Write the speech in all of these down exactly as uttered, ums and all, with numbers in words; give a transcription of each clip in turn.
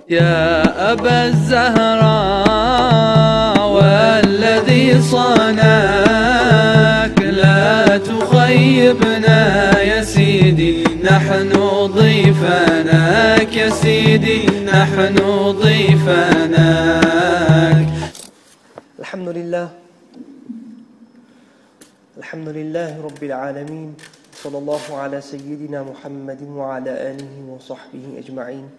يا أبا الزهراء والذي صانك لا تخيبنا يا سيدي، نحن ضيفانك يا سيدي، نحن ضيفانك. الحمد لله الحمد لله رب العالمين، صلى الله على سيدنا محمد وعلى آله وصحبه أجمعين.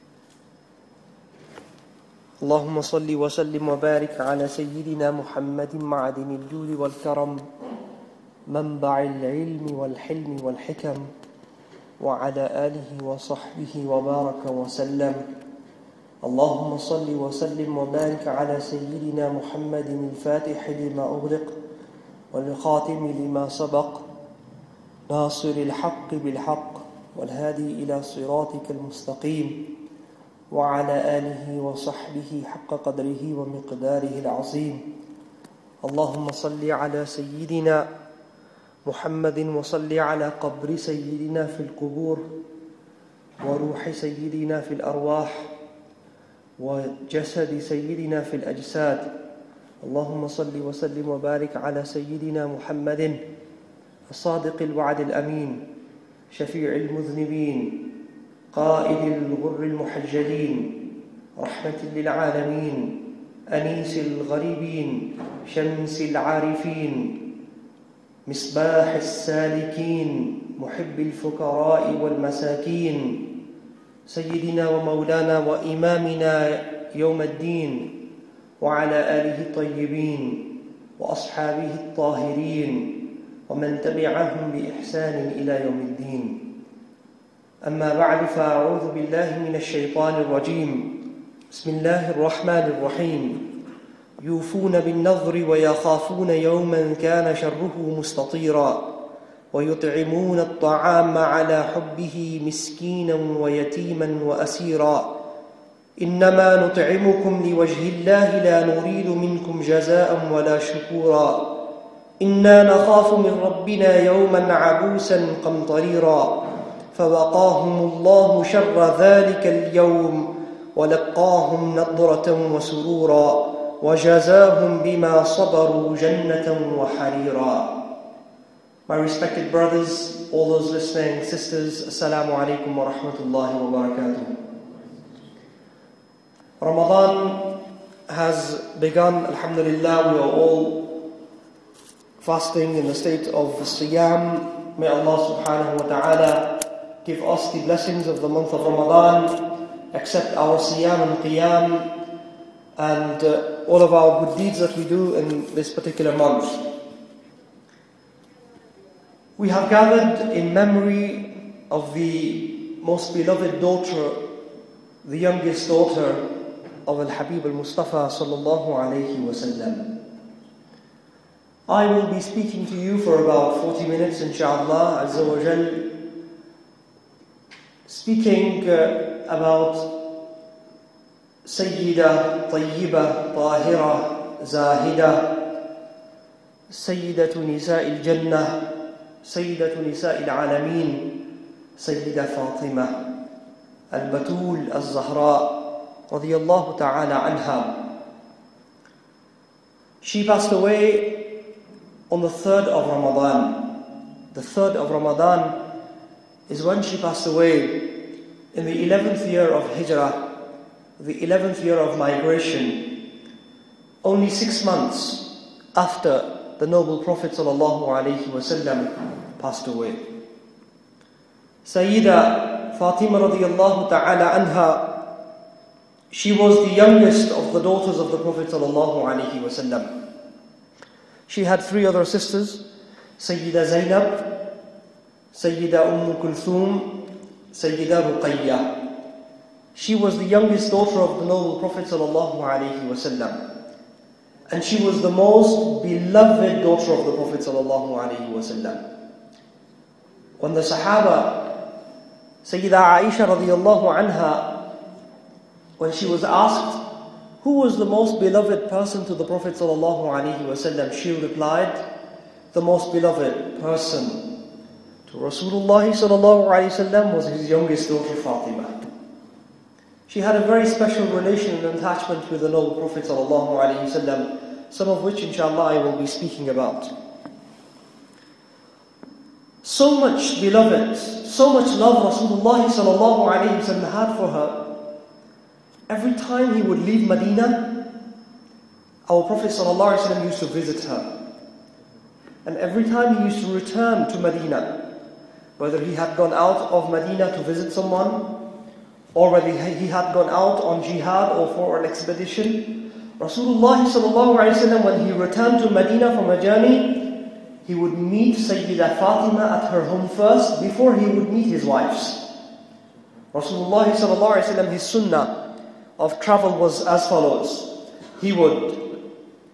اللهم صل وسلم وبارك على سيدنا محمد معدن الجود والكرم، منبع العلم والحلم والحكم، وعلى آله وصحبه وبارك وسلم. اللهم صل وسلم وبارك على سيدنا محمد الفاتح لما أغلق والخاتم لما سبق، ناصر الحق بالحق والهادي إلى صراطك المستقيم، وعلى آله وصحبه حق قدره ومقداره العظيم. اللهم صل على سيدنا محمد وصل على قبر سيدنا في القبور، وروح سيدنا في الأرواح، وجسد سيدنا في الأجساد. اللهم صل وسلم وبارك على سيدنا محمد الصادق الوعد الأمين، شفيع المذنبين، قائد الغر المحجلين، رحمة للعالمين، أنيس الغريبين، شمس العارفين، مصباح السالكين، محب الفقراء والمساكين، سيدنا ومولانا وإمامنا يوم الدين، وعلى آله الطيبين وأصحابه الطاهرين ومن تبعهم بإحسان إلى يوم الدين. أما بعد، فأعوذ بالله من الشيطان الرجيم. بسم الله الرحمن الرحيم. يوفون بالنذر ويخافون يوما كان شره مستطيرا، ويطعمون الطعام على حبه مسكينا ويتيما وأسيرا، إنما نطعمكم لوجه الله لا نريد منكم جزاء ولا شكورا، إنا نخاف من ربنا يوما عبوسا قمطريرا، فوقاهم الله شر ذلك اليوم ولقاهم نضرة وسرورا، وجزاهم بما صبروا جنة وحريرا. My respected brothers, all those listening, sisters, Assalamu alaikum wa rahmatullahi wa barakatuh. Ramadan has begun, alhamdulillah. We are all fasting in the state of Siyam. May Allah subhanahu wa ta'ala give us the blessings of the month of Ramadan, accept our Siyam and Qiyam, and uh, all of our good deeds that we do in this particular month. We have gathered in memory of the most beloved daughter, the youngest daughter of Al-Habib al-Mustafa sallallahu alayhi wa sallam. I will be speaking to you for about forty minutes, inshaAllah Azza wa Jal, speaking uh, about Sayyida Tayyibah Tahira Zahida, Sayyidatu Nisa'i al-Jannah, Sayyidatu Nisa'i al-Alameen, Sayyida Fatima al-Batul al-Zahra radiyallahu ta'ala anha. She passed away on the third of Ramadan. The third of Ramadan is when she passed away, in the eleventh year of Hijrah, the eleventh year of migration, only six months after the noble Prophet sallallahu alaihi wasallam passed away. Sayyida Fatima radiyallahu ta'ala anha, she was the youngest of the daughters of the Prophet sallallahu alaihi wasallam. She had three other sisters, Sayyida Zainab, Sayyida Umm Kulthum, Sayyida Ruqayya. She was the youngest daughter of the noble Prophet sallallahu alaihi wasallam, and she was the most beloved daughter of the Prophet sallallahu alaihi wasallam. When the Sahaba, Sayyida Aisha radiyallahu anha, when she was asked who was the most beloved person to the Prophet sallallahu alaihi wasallam, she replied, the most beloved person to Rasulullah sallallahu alaihi wasallam was his youngest daughter Fatima. She had a very special relation and attachment with the noble Prophet ﷺ, some of which inshallah I will be speaking about. So much beloved, so much love Rasulullah ﷺ had for her. Every time he would leave Medina, our Prophet ﷺ used to visit her. And every time he used to return to Medina, whether he had gone out of Medina to visit someone, or whether he had gone out on jihad or for an expedition, Rasulullah ﷺ, when he returned to Medina from a journey, he would meet Sayyida Fatima at her home first before he would meet his wives. Rasulullah ﷺ, his sunnah of travel was as follows. He would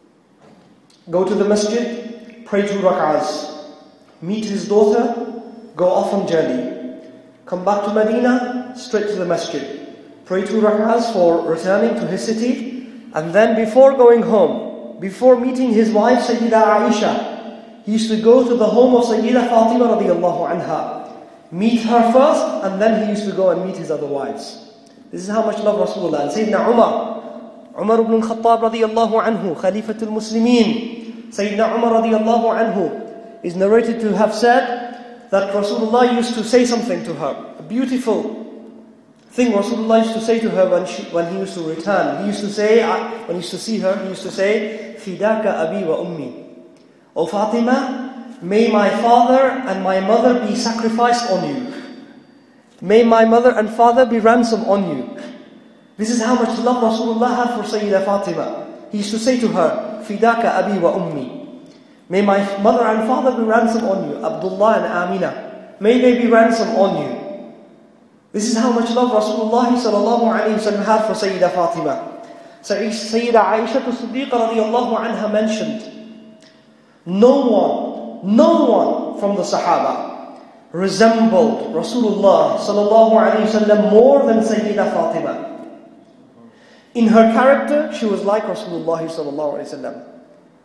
go to the masjid, pray two rak'ahs, meet his daughter, go off on journey, come back to Medina, straight to the masjid, pray two rak'ahs for returning to his city, and then before going home, before meeting his wife Sayyida Aisha, he used to go to the home of Sayyida Fatima radiallahu anha, meet her first, and then he used to go and meet his other wives. This is how much love Rasulullah. And Sayyidina Umar, Umar ibn al-Khattab radiallahu anhu, Khalifatul Muslimin, Sayyidina Umar radiallahu anhu is narrated to have said that Rasulullah used to say something to her, a beautiful thing Rasulullah used to say to her when, she, when he used to return. He used to say, when he used to see her, he used to say, Fidaka abi wa ummi. O Fatima, may my father and my mother be sacrificed on you. May my mother and father be ransomed on you. This is how much love Rasulullah had for Sayyida Fatima. He used to say to her, Fidaka abi wa ummi. May my mother and father be ransomed on you. Abdullah and Amina, may they be ransomed on you. This is how much love Rasulullah sallallahu alayhi wa sallam had for Sayyida Fatima. Sayyida Aisha as-Siddiqa radiyallahu anha mentioned, no one, no one from the Sahaba resembled Rasulullah sallallahu alayhi wa sallam more than Sayyida Fatima. In her character, she was like Rasulullah sallallahu alayhi wa sallam.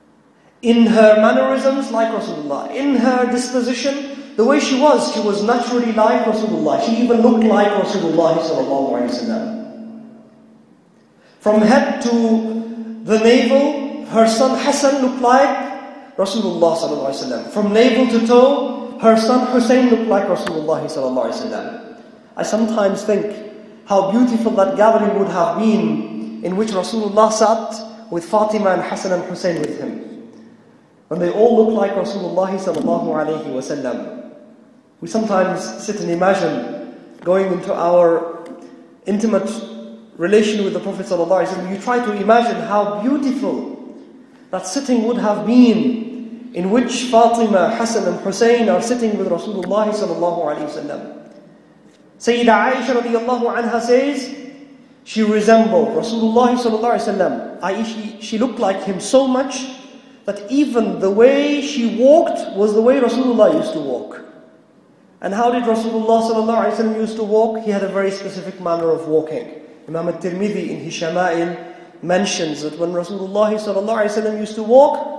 In her mannerisms, like Rasulullah. In her disposition, the way she was, she was naturally like Rasulullah. She even looked like Rasulullah sallallahu alayhi wa sallam. From head to the navel, her son Hassan looked like Rasulullah sallallahu alayhi wa sallam. From navel to toe, her son Hussein looked like Rasulullah sallallahu alayhi wa sallam. I sometimes think how beautiful that gathering would have been in which Rasulullah sat with Fatima and Hassan and Hussein with him. When they all look like Rasulullah sallallahu alayhi wa sallam. We sometimes sit and imagine going into our intimate relation with the Prophet sallallahu alayhi wa sallam. You try to imagine how beautiful that sitting would have been, in which Fatima, Hassan and Hussein are sitting with Rasulullah sallallahu alayhi wa sallam. Sayyida Aisha radiallahu anha says, she resembled Rasulullah sallallahu alayhi wa sallam. Aisha, she looked like him so much that even the way she walked was the way Rasulullah used to walk. And how did Rasulullah sallallahu alayhi wa sallam used to walk? He had a very specific manner of walking. Imam al-Tirmidhi in his Shama'il mentions that when Rasulullah sallallahu alayhi wa sallam used to walk,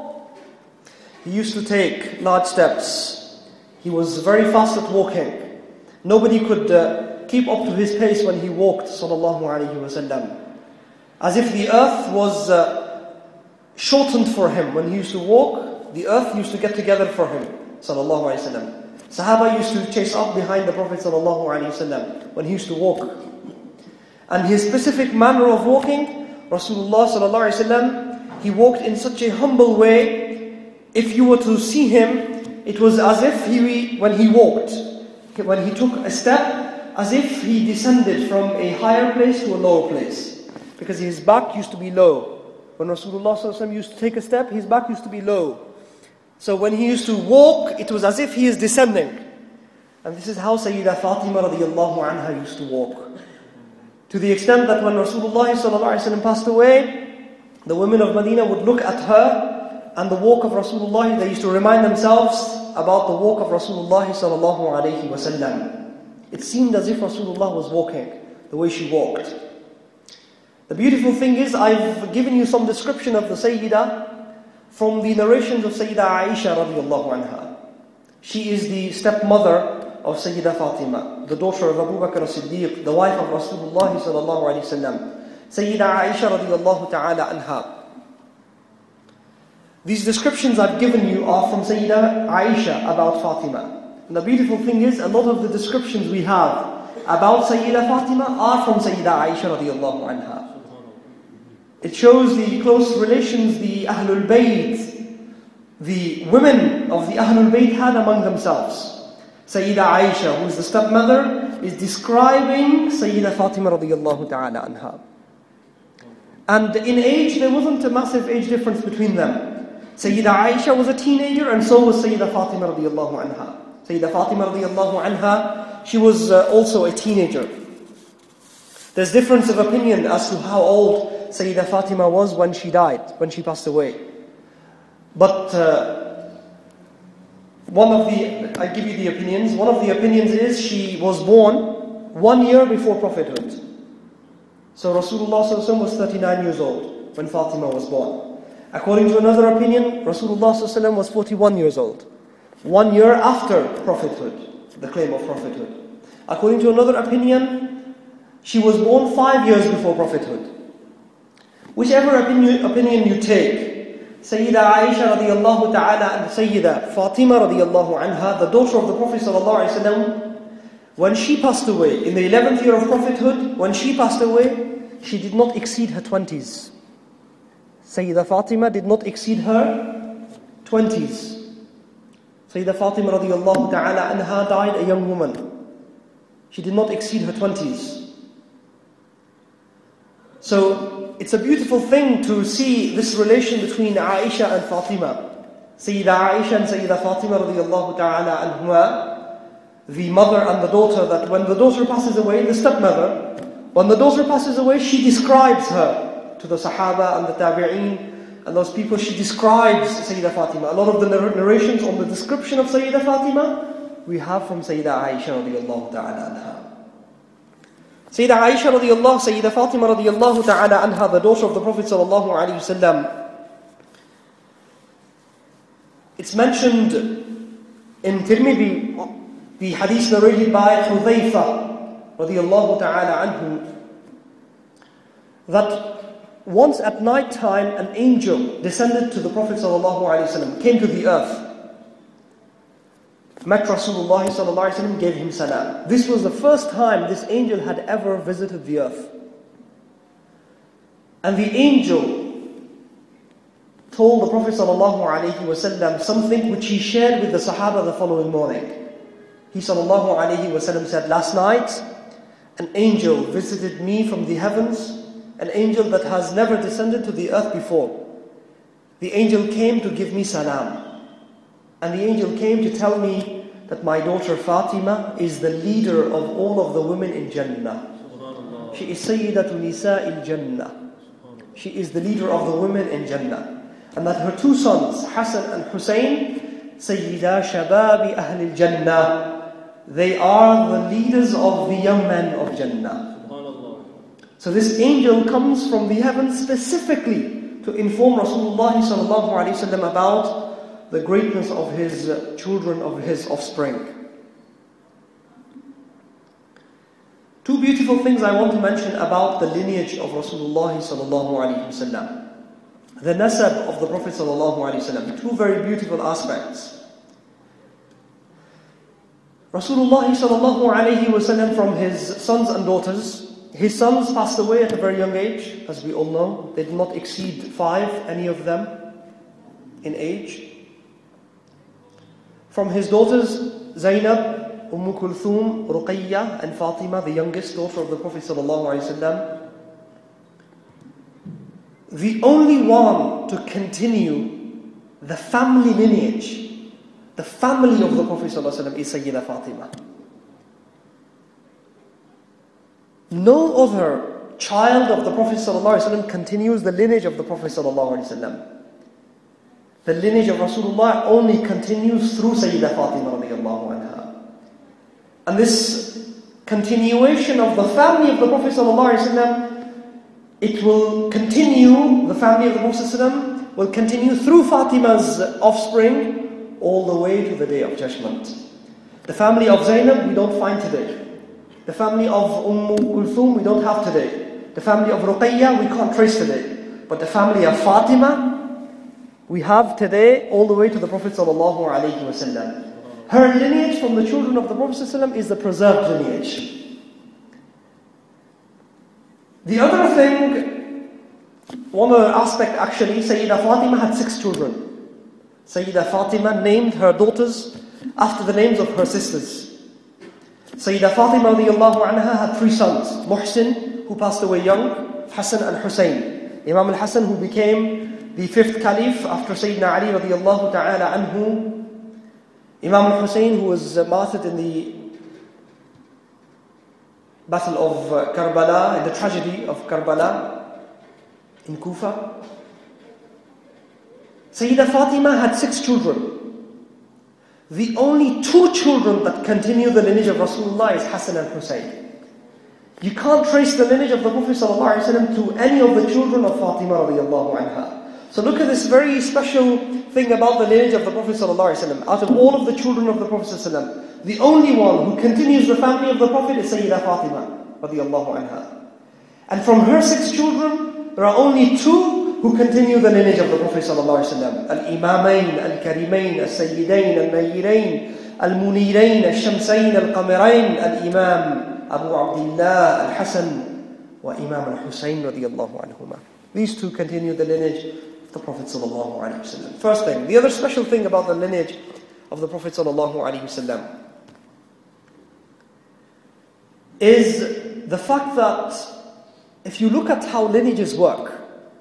he used to take large steps. He was very fast at walking. Nobody could uh, keep up to his pace when he walked sallallahu alayhi wa sallam. As if the earth was uh, shortened for him. When he used to walk, the earth used to get together for him sallallahu alayhi wa sallam. Sahaba used to chase up behind the Prophet sallallahu alayhi wa sallam when he used to walk. And his specific manner of walking, Rasulullah sallallahu alayhi wa sallam, he walked in such a humble way. If you were to see him, it was as if he, when he walked, when he took a step, as if he descended from a higher place to a lower place. Because his back used to be low. When Rasulullah sallallahu alayhi wa sallam used to take a step, his back used to be low. So when he used to walk, it was as if he is descending. And this is how Sayyida Fatima radiallahu anha used to walk. To the extent that when Rasulullah sallallahu alayhi wa sallam passed away, the women of Medina would look at her and the walk of Rasulullah. They used to remind themselves about the walk of Rasulullah sallallahu alayhi wa sallam. It seemed as if Rasulullah was walking the way she walked. The beautiful thing is, I've given you some description of the Sayyidah from the narrations of Sayyida Aisha radiallahu anha. She is the stepmother of Sayyidah Fatima, the daughter of Abu Bakr as-Siddiq, the wife of Rasulullah sallallahu alayhi wasallam, Sayyidah Aisha radiallahu ta'ala anha. These descriptions I've given you are from Sayyidah Aisha about Fatima. And the beautiful thing is, a lot of the descriptions we have about Sayyidah Fatima are from Sayyidah Aisha radiallahu anha. It shows the close relations the Ahlul Bayt, the women of the Ahlul Bayt had among themselves. Sayyidah Aisha, who is the stepmother, is describing Sayyidah Fatima radiallahu ta'ala anha. And in age, there wasn't a massive age difference between them. Sayyidah Aisha was a teenager, and so was Sayyidah Fatima radiallahu anha. Sayyidah Fatima radiallahu anha, she was uh, also a teenager. There's difference of opinion as to how old Sayyidah Fatima was when she died, when she passed away. But uh, one of the, I give you the opinions, one of the opinions is she was born one year before prophethood. So Rasulullah sallallahu alaihi wasallam was thirty-nine years old when Fatima was born. According to another opinion, Rasulullah sallallahu alaihi wasallam was forty-one years old, one year after prophethood, the claim of prophethood. According to another opinion, she was born five years before prophethood. Whichever opinion, opinion you take, Sayyidah Aisha radiallahu ta'ala and Sayyidah Fatima radiallahu anha, the daughter of the Prophet sallallahu alaihi wasallam, when she passed away, in the eleventh year of prophethood, when she passed away, she did not exceed her twenties. Sayyidah Fatima did not exceed her twenties. Sayyidah Fatima radiallahu ta'ala anha died a young woman. She did not exceed her twenties. So it's a beautiful thing to see this relation between Aisha and Fatima. Sayyidah Aisha and Sayyidah Fatima radiallahu ta'ala anha, the mother and the daughter, that when the daughter passes away, the stepmother, when the daughter passes away, she describes her to the Sahaba and the Tabi'een and those people. She describes Sayyidah Fatima. A lot of the narrations on the description of Sayyidah Fatima we have from Sayyidah Aisha radiallahu ta'ala anha. Sayyidah Aisha radiallahu, Sayyidah Fatima radiallahu ta'ala anha, the daughter of the Prophet sallallahu alayhi wasallam. It's mentioned in Tirmidhi, the hadith narrated by Hudhayfa radiallahu ta'ala anhu, that once at night time an angel descended to the Prophet sallallahu alayhi wasallam, came to the earth, met Rasulullah sallallahu alayhi wasallam, gave him salam. This was the first time this angel had ever visited the earth. And the angel told the Prophet sallallahu alayhi wasallam something which he shared with the Sahaba the following morning. He sallallahu alayhi wasallam said, last night an angel visited me from the heavens, an angel that has never descended to the earth before. The angel came to give me salam. And the angel came to tell me that my daughter Fatima is the leader of all of the women in Jannah. She is Sayyidatu Nisa'il Jannah. She is the leader of the women in Jannah. And that her two sons, Hassan and Hussein, Sayyida Shababi Ahlil Jannah, they are the leaders of the young men of Jannah. So this angel comes from the heavens specifically to inform Rasulullah sallallahu alaihi wasallam about the greatness of his children, of his offspring. Two beautiful things I want to mention about the lineage of Rasulullah sallallahu alaihi wasallam. The nasab of the Prophet sallallahu alaihi wasallam. Two very beautiful aspects. Rasulullah sallallahu alaihi wasallam, from his sons and daughters, his sons passed away at a very young age, as we all know. They did not exceed five, any of them, in age. From his daughters, Zainab, Umm Kulthum, Ruqayya, and Fatima, the youngest daughter of the Prophet sallallahu alaihi wasallam, the only one to continue the family lineage, the family of the Prophet ﷺ, is Sayyidah Fatima. No other child of the Prophet ﷺ continues the lineage of the Prophet ﷺ. The lineage of Rasulullah only continues through Sayyidah Fatima radiallahu anha. And this continuation of the family of the Prophet ﷺ, it will continue, the family of the Prophet ﷺ will continue through Fatima's offspring all the way to the Day of Judgment. The family of Zainab we don't find today. The family of Umm Kulthum we don't have today. The family of Ruqayya we can't trace today. But the family of Fatima we have today all the way to the Prophet sallallahu alaihi wasallam. Her lineage from the children of the Prophet sallallahu alaihi wasallam is the preserved lineage. The other thing, one other aspect actually, Sayyidah Fatima had six children. Sayyidah Fatima named her daughters after the names of her sisters. Sayyidah Fatima radiallahu anha had three sons. Muhsin, who passed away young, Hassan and Hussein. Imam al-Hassan, who became the fifth caliph after Sayyidina Ali radiallahu ta'ala anhu. Imam al-Hussein, who was martyred in the Battle of uh, Karbala, in the tragedy of Karbala in Kufa. Sayyidah Fatima had six children. The only two children that continue the lineage of Rasulullah is Hassan and Hussein. You can't trace the lineage of the Prophet ﷺ to any of the children of Fatima radiallahu anha. So look at this very special thing about the lineage of the Prophet ﷺ. Out of all of the children of the Prophet ﷺ, the only one who continues the family of the Prophet is Sayyidah Fatima radiallahu anha. And from her six children, there are only two who continue the lineage of the Prophet ﷺ. Al-Imamain, Al-Karimain, Al-Sayyidain, Al-Nayirain, Al-Munirain, Al-Shamsain, Al-Qamirain, Al-Imam Abu Abdullah, Al-Hasan, wa Imam Al-Husayn radiallahu anhuma. These two continue the lineage of the Prophet ﷺ. First thing. The other special thing about the lineage of the Prophet ﷺ is the fact that if you look at how lineages work,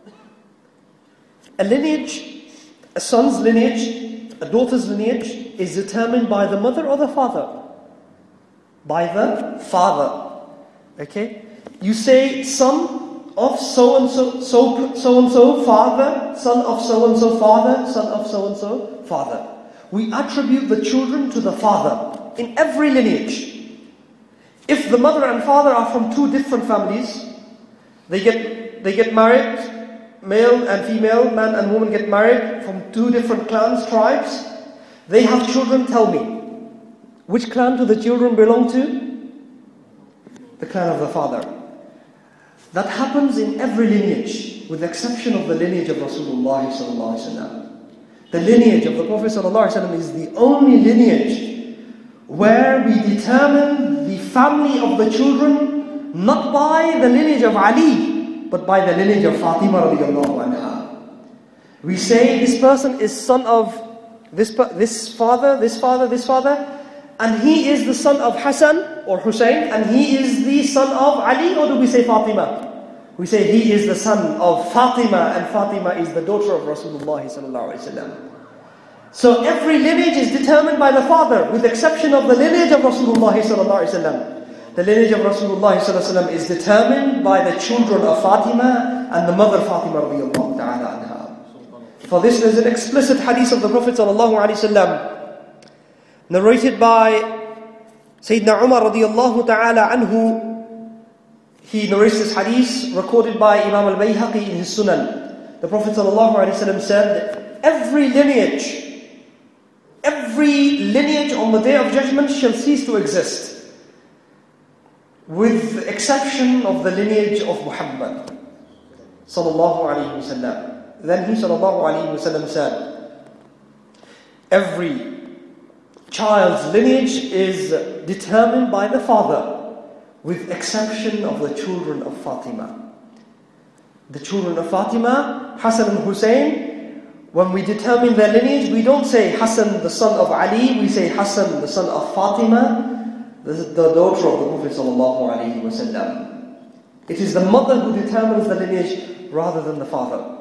a lineage, a son's lineage, a daughter's lineage is determined by the mother or the father? By the father. Okay? You say son of so and so, so, so and so father, son of so and so father, son of so and so father. We attribute the children to the father in every lineage. If the mother and father are from two different families, they get they get married, male and female, man and woman get married from two different clans, tribes. They have children. Tell me, which clan do the children belong to? The clan of the father. That happens in every lineage, with the exception of the lineage of Rasulullah sallallahu alaihi wasallam. The lineage of the Prophet sallallahu alaihi wasallam is the only lineage where we determine the family of the children not by the lineage of Ali, but by the lineage of Fatima radiallahu anha. We say this person is son of this, this father, this father, this father, and he is the son of Hassan or Hussein, and he is the son of Ali, or do we say Fatima? We say he is the son of Fatima, and Fatima is the daughter of Rasulullah sallallahu alaihi wasallam. So every lineage is determined by the father, with the exception of the lineage of Rasulullah sallallahu alaihi wasallam. The lineage of Rasulullah sallallahu alaihi wasallam is determined by the children of Fatima and the mother Fatima radiyallahu ta'ala anha. For this there is an explicit hadith of the Prophet sallallahu alaihi wasallam, narrated by Sayyidina Umar radiyallahu ta'ala anhu. He narrates this hadith, recorded by Imam al-Bayhaqi in his Sunan. The Prophet sallallahu alaihi wasallam said, every lineage Every lineage on the Day of Judgment shall cease to exist, with the exception of the lineage of Muhammad sallallahu alaihi wasallam. Then he sallallahu alaihi wasallam said, every child's lineage is determined by the father, with exception of the children of Fatima. The children of Fatima, Hassan and Hussein, when we determine their lineage, we don't say Hassan the son of Ali, we say Hassan the son of Fatima, the, the daughter of the Prophet sallallahu alaihi wasallam. It is the mother who determines the lineage rather than the father.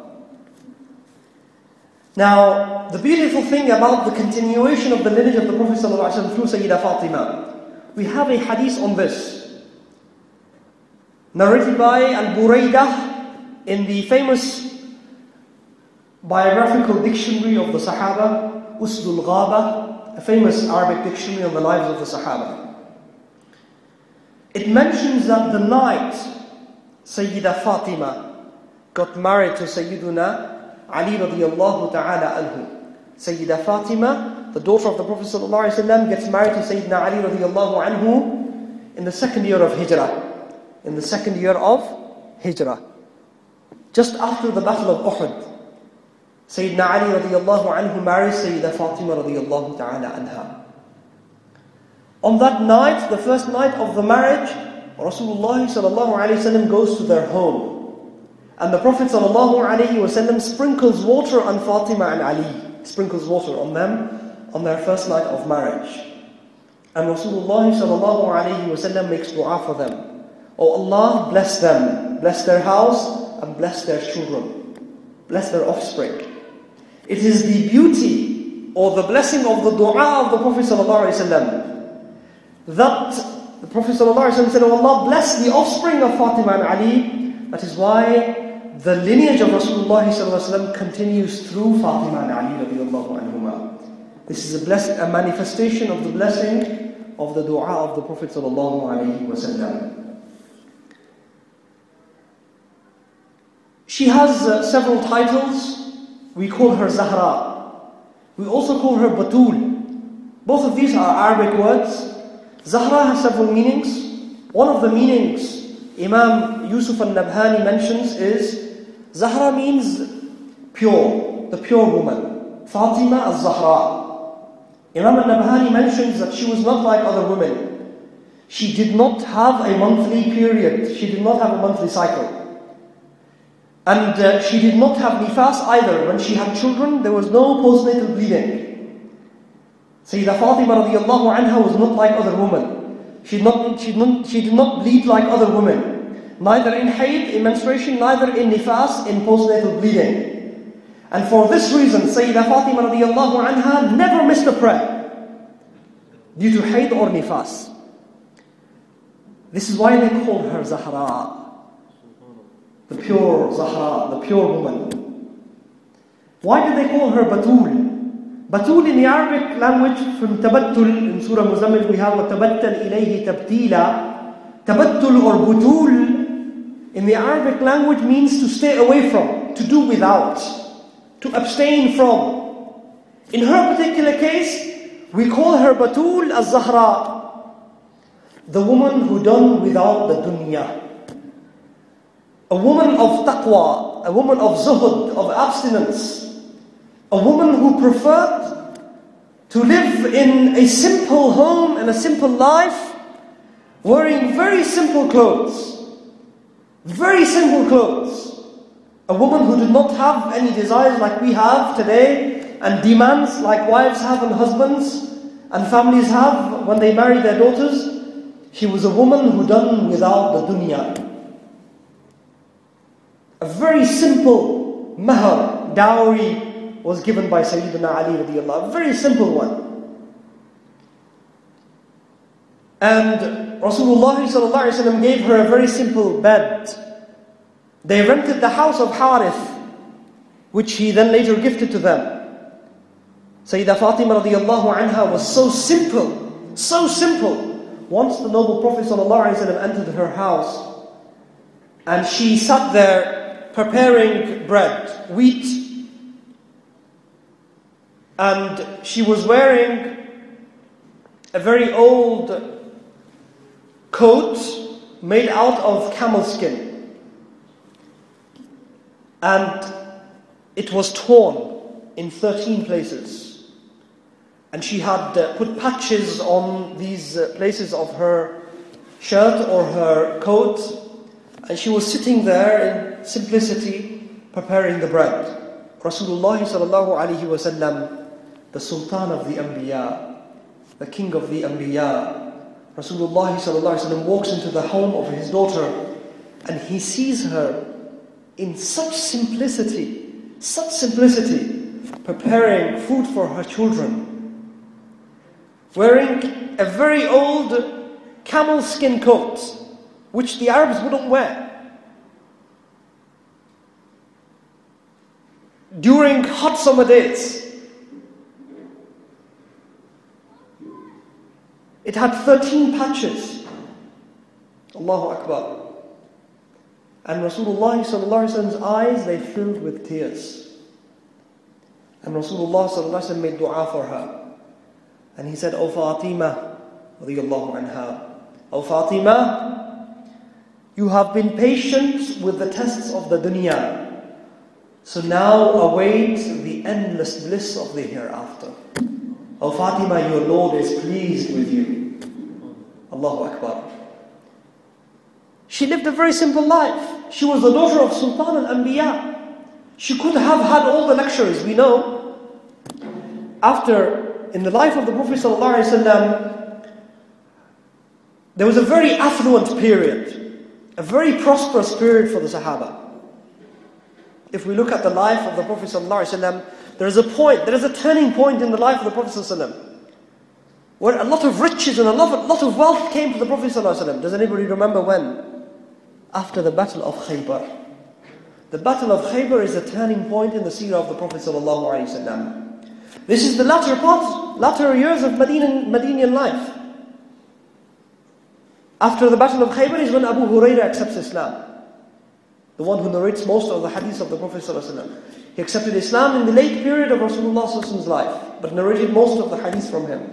Now, the beautiful thing about the continuation of the lineage of the Prophet sallallahu alaihi wasallam through Sayyidah Fatima, we have a hadith on this, narrated by Al-Buraidah in the famous biographical dictionary of the Sahaba, Usdul Ghaba, a famous Arabic dictionary on the lives of the Sahaba. It mentions that the night Sayyidah Fatima got married to Sayyiduna Ali radiyallahu ta'ala anhu, Sayyidah Fatima the daughter of the Prophet ﷺ, gets married to Sayyidina Ali radiallahu anhu in the second year of Hijrah. In the second year of Hijrah. Just after the Battle of Uhud, Sayyidina Ali radiallahu anhu marries Sayyidah Fatima radiallahu ta'ala anha. On that night, the first night of the marriage, Rasulullah sallallahu alayhi wa sallam goes to their home. And the Prophet sallallahu alayhi wa sallam sprinkles water on Fatima and Ali. Sprinkles water on them on their first night of marriage. And Rasulullah sallallahu alayhi wa sallam makes dua for them. Oh Allah, bless them, bless their house and bless their children, bless their offspring. It is the beauty or the blessing of the dua of the Prophet ﷺ that the Prophet ﷺ said, oh Allah, bless the offspring of Fatima and Ali. That is why the lineage of Rasulullah ﷺ continues through Fatima and Ali radiallahu anhuma. This is a, bless, a manifestation of the blessing of the dua of the Prophet ﷺ. She has uh, several titles. We call her Zahra. We also call her Batul. Both of these are Arabic words. Zahra has several meanings. One of the meanings Imam Yusuf al-Nabhani mentions is Zahra means pure, the pure woman. Fatima al-Zahra. Imam al-Nabhani mentions that she was not like other women. She did not have a monthly period. She did not have a monthly cycle. And uh, she did not have nifas either. When she had children, there was no postnatal bleeding. Sayyidah Fatima radiallahu anha was not like other women. She did not, she did not, she did not bleed like other women. Neither in hayd, in menstruation, neither in nifas, in postnatal bleeding. And for this reason, Sayyidah Fatima radiallahu anha never missed a prayer due to hayd or nifas. This is why they call her Zahra. The pure Zahra, the pure woman. Why did they call her Batul? Batul in the Arabic language, from Tabattul, in Surah Muzammil we have وَتَبَتَّلْ إِلَيْهِ تَبْتِيلًا. Tabattul or Butul in the Arabic language means to stay away from, to do without, to abstain from. In her particular case, we call her Batul az-Zahra, the woman who done without the dunya. A woman of taqwa, a woman of zuhud, of abstinence. A woman who preferred to live in a simple home and a simple life, wearing very simple clothes. Very simple clothes. A woman who did not have any desires like we have today, and demands like wives have and husbands and families have when they marry their daughters. She was a woman who done without the dunya. A very simple mahar, dowry, was given by Sayyidina Ali radiallahu anhu. A very simple one. And Rasulullah sallallahu alayhi wa sallam gave her a very simple bed. They rented the house of Harith, which he then later gifted to them. Sayyidah Fatima radiallahu anha was so simple, so simple. Once the noble Prophet sallallahu alayhi wa sallam entered her house, and she sat there preparing bread, wheat, and she was wearing a very old coat made out of camel skin, and it was torn in thirteen places, and she had uh, put patches on these uh, places of her shirt or her coat. And she was sitting there in simplicity, preparing the bread. Rasulullah sallallahu alayhi wa sallam, the Sultan of the Anbiya, the King of the Anbiya, Rasulullah sallallahu alayhi wa sallam walks into the home of his daughter, and he sees her in such simplicity, such simplicity, preparing food for her children, wearing a very old camel skin coat, which the Arabs wouldn't wear. During hot summer days, it had thirteen patches. Allahu Akbar. And Rasulullah sallallahu alaihi wasallam's eyes, they filled with tears. And Rasulullah sallallahu alaihi wasallam made dua for her. And he said, O Fatima, radiyallahu anha, O Fatima, you have been patient with the tests of the dunya. So now await the endless bliss of the hereafter. O Fatima, your Lord is pleased with you. Allahu Akbar. She lived a very simple life. She was the daughter of Sultan al-Anbiya. She could have had all the luxuries, we know. After, in the life of the Prophet ﷺ, there was a very affluent period, a very prosperous period for the Sahaba. If we look at the life of the Prophet ﷺ, there is a point, there is a turning point in the life of the Prophet ﷺ, where a lot of riches and a lot of, lot of wealth came to the Prophet ﷺ. Does anybody remember when? After the Battle of Khaybar. The Battle of Khaybar is a turning point in the seerah of the Prophet ﷺ. This is the latter part, latter years of Medinan, Medinian life. After the Battle of Khaybar is when Abu Hurairah accepts Islam. The one who narrates most of the hadiths of the Prophet ﷺ. He accepted Islam in the late period of Rasulullah's life, but narrated most of the hadiths from him.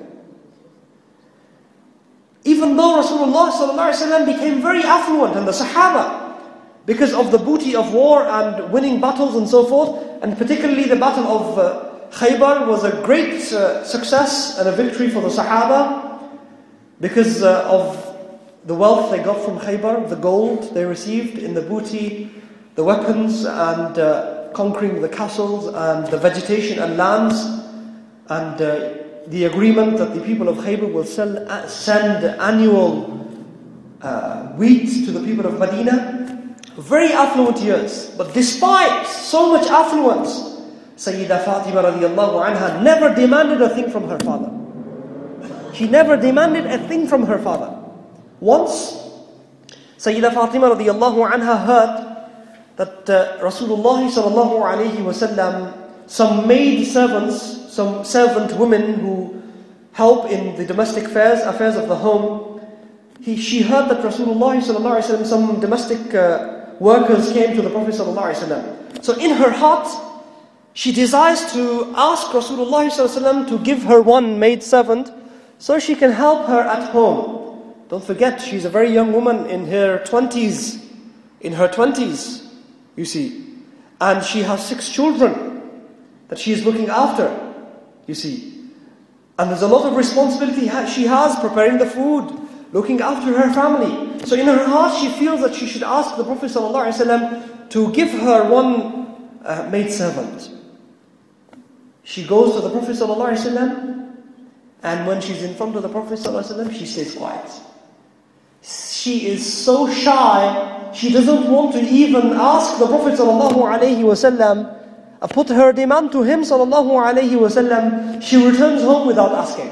Even though Rasulullah ﷺ became very affluent, and the Sahaba, because of the booty of war and winning battles and so forth, and particularly the Battle of uh, Khaybar was a great uh, success and a victory for the Sahaba, because uh, of the wealth they got from Khaybar, the gold they received in the booty, the weapons, and uh, conquering the castles and the vegetation and lands, and uh, the agreement that the people of Khaybar will sell, uh, send annual uh, wheat to the people of Medina. Very affluent years. But despite so much affluence, Sayyidah Fatima radiallahu anha never demanded a thing from her father. She never demanded a thing from her father. Once, Sayyidah Fatima radiallahu anha heard that uh, Rasulullah sallallahu alayhi wasallam, some maid servants, some servant women who help in the domestic affairs, affairs of the home, he, she heard that Rasulullah sallallahu alayhi wasallam, some domestic uh, workers came to the Prophet ﷺ. So in her heart, she desires to ask Rasulullah ﷺ to give her one maid servant so she can help her at home. Don't forget, she's a very young woman in her twenties. In her twenties, you see. And she has six children that she is looking after, you see. And there's a lot of responsibility she has, preparing the food, looking after her family. So in her heart she feels that she should ask the Prophet ﷺ to give her one uh, maid servant. She goes to the Prophet ﷺ, and when she's in front of the Prophet ﷺ, she stays quiet. She is so shy, she doesn't want to even ask the Prophet ﷺ, uh, put her demand to him ﷺ. She returns home without asking.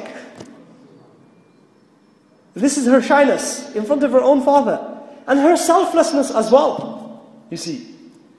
This is her shyness in front of her own father, and her selflessness as well, you see.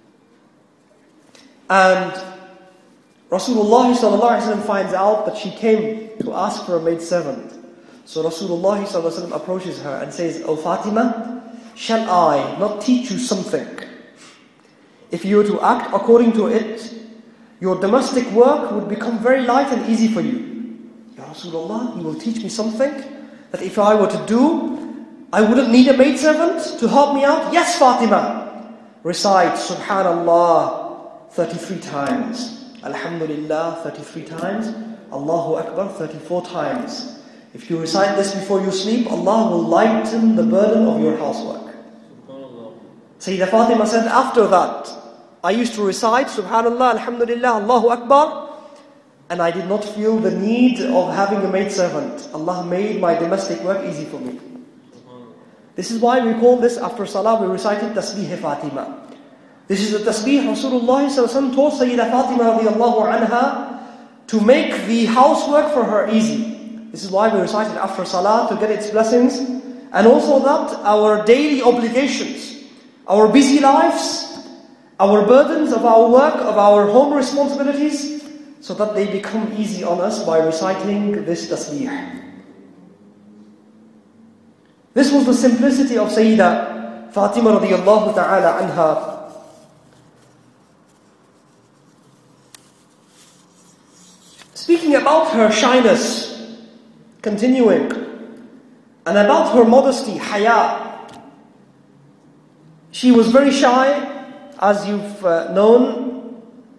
And Rasulullah ﷺ finds out that she came to ask for a maid servant. So Rasulullah ﷺ approaches her and says, O Fatima, shall I not teach you something? If you were to act according to it, your domestic work would become very light and easy for you. Ya Rasulullah, you will teach me something that if I were to do, I wouldn't need a maidservant to help me out? Yes, Fatima. Recite Subhanallah thirty-three times. Alhamdulillah thirty-three times. Allahu Akbar thirty-four times. If you recite this before you sleep, Allah will lighten the burden of your housework. Sayyidah Fatima said, after that, I used to recite Subhanallah, Alhamdulillah, Allahu Akbar, and I did not feel the need of having a maidservant. Allah made my domestic work easy for me. This is why we call this, after Salah, we recited Tasbih Fatima. This is the Tasbih Rasulullah taught Sayyidah Fatima radiallahu anha to make the housework for her easy. This is why we recite it after Salah, to get its blessings. And also that our daily obligations, our busy lives, our burdens of our work, of our home responsibilities, so that they become easy on us by reciting this tasbih. This was the simplicity of Sayyidah Fatima radiyallahu ta'ala anha. Speaking about her shyness, Continuing. And about her modesty, haya. She was very shy, as you've uh, known.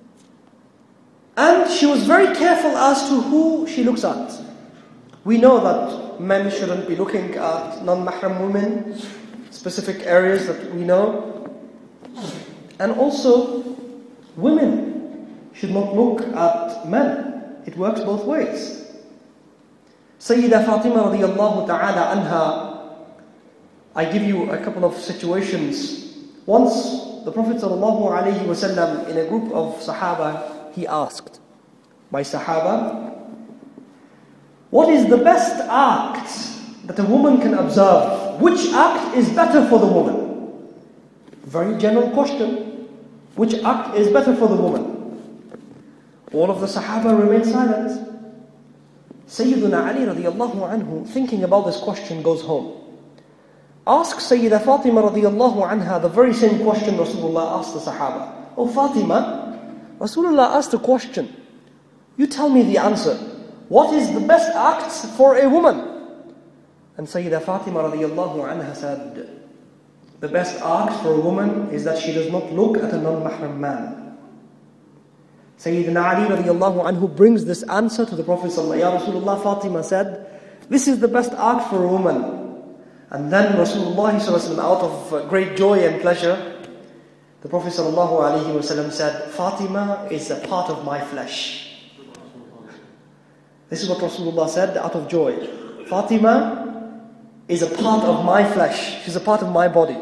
And she was very careful as to who she looks at. We know that men shouldn't be looking at non-mahram women, specific areas that we know. And also, women should not look at men. It works both ways. Sayyida Fatima radiallahu ta'ala anha, I give you a couple of situations. Once, the Prophet sallallahu alayhi wasallam, in a group of Sahaba, he asked, my Sahaba, what is the best act that a woman can observe? Which act is better for the woman? Very general question. Which act is better for the woman? All of the Sahaba remain silent. Sayyiduna Ali radiallahu anhu, thinking about this question, goes home. Asks Sayyida Fatima radiallahu anha the very same question Rasulullah asked the Sahaba. Oh Fatima, Rasulullah asked a question. You tell me the answer. What is the best act for a woman? And Sayyida Fatima radiallahu anha said, the best act for a woman is that she does not look at a non-mahram man. Sayyidina Ali radiallahu anhu brings this answer to the Prophet sallallahu alaihi wasallam. Ya Rasulullah, Fatima said, this is the best act for a woman. And then Rasulullah sallallahu alaihi wasallam, out of great joy and pleasure, the Prophet sallallahu alaihi wasallam said, Fatima is a part of my flesh. This is what Rasulullah said out of joy. Fatima is a part of my flesh. She's a part of my body.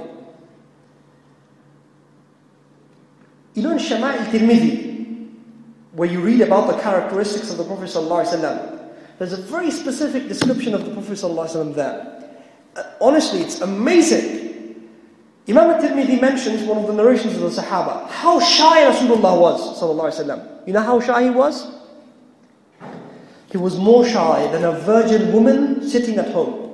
You know in Shama'il Tirmidhi, where you read about the characteristics of the Prophet ﷺ, there's a very specific description of the Prophet ﷺ there. Uh, honestly, it's amazing. Imam al-Tirmidhi mentions one of the narrations of the Sahaba, how shy Rasulullah was ﷺ. You know how shy he was? He was more shy than a virgin woman sitting at home.